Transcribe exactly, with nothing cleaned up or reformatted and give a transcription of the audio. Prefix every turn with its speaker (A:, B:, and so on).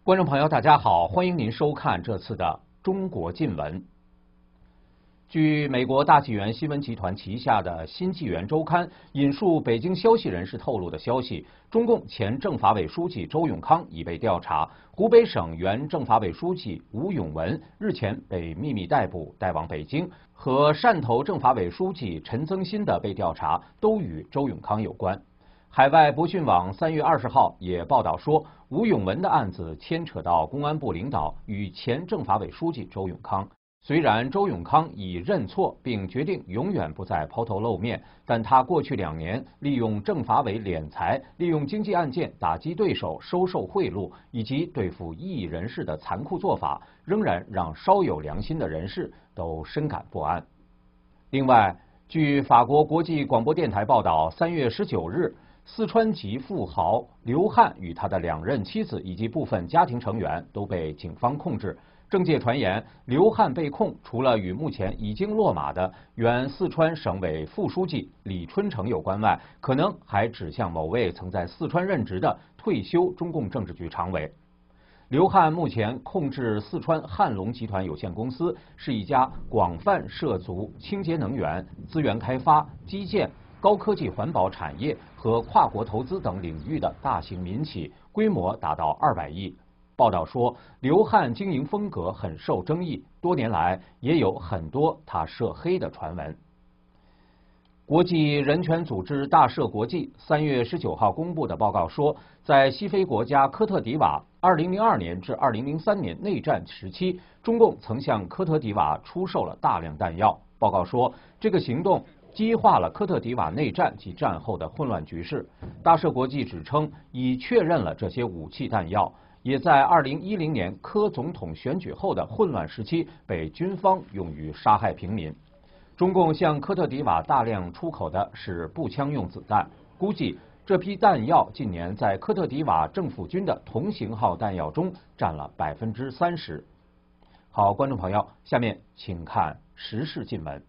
A: 观众朋友，大家好，欢迎您收看这次的中国近闻。据美国大纪元新闻集团旗下的《新纪元周刊》引述北京消息人士透露的消息，中共前政法委书记周永康已被调查，湖北省原政法委书记吴永文日前被秘密逮捕，带往北京，和汕头政法委书记陈增新的被调查都与周永康有关。海外博讯网三月二十号也报道说，吴永文的案子牵扯到公安部领导与前政法委书记周永康。虽然周永康已认错并决定永远不再抛头露面，但他过去两年利用政法委敛财、利用经济案件打击对手、收受贿赂以及对付异议人士的残酷做法，仍然让稍有良心的人士都深感不安。另外，据法国国际广播电台报道，三月十九日，四川籍富豪刘汉与他的两任妻子以及部分家庭成员都被警方控制。政界传言，刘汉被控除了与目前已经落马的原四川省委副书记李春城有关外，可能还指向某位曾在四川任职的退休中共政治局常委。刘汉目前控制四川汉龙集团有限公司，是一家广泛涉足清洁能源、资源开发、基建、高科技环保产业和跨国投资等领域的大型民企，规模达到二百亿。报道说，刘汉经营风格很受争议，多年来也有很多他涉黑的传闻。国际人权组织大赦国际三月十九号公布的报告说，在西非国家科特迪瓦二零零二年至二零零三年内战时期，中共曾向科特迪瓦出售了大量弹药。报告说，这个行动激化了科特迪瓦内战及战后的混乱局势。大赦国际指称，已确认了这些武器弹药也在二零一零年科总统选举后的混乱时期被军方用于杀害平民。中共向科特迪瓦大量出口的是步枪用子弹，估计这批弹药近年在科特迪瓦政府军的同型号弹药中占了百分之三十。好，观众朋友，下面请看时事近闻。